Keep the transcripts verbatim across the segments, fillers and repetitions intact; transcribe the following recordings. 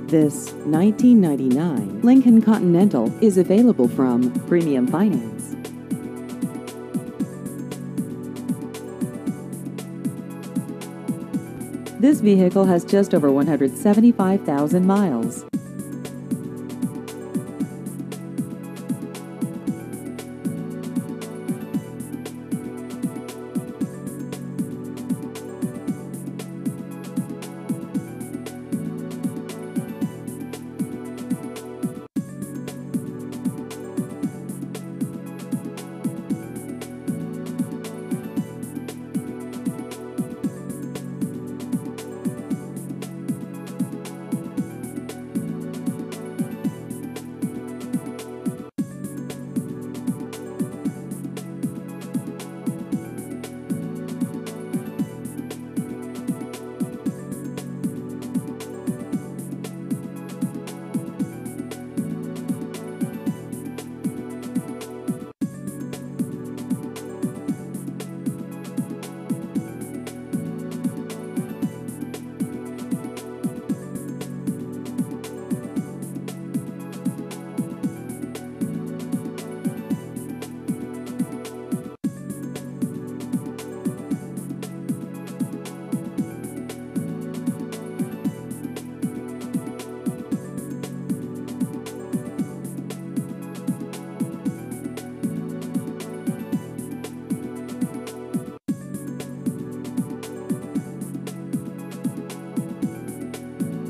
This nineteen ninety-nine Lincoln Continental is available from Premium Finance. This vehicle has just over one hundred seventy-five thousand miles.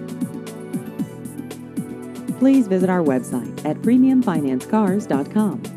Please visit our website at premium finance cars dot com.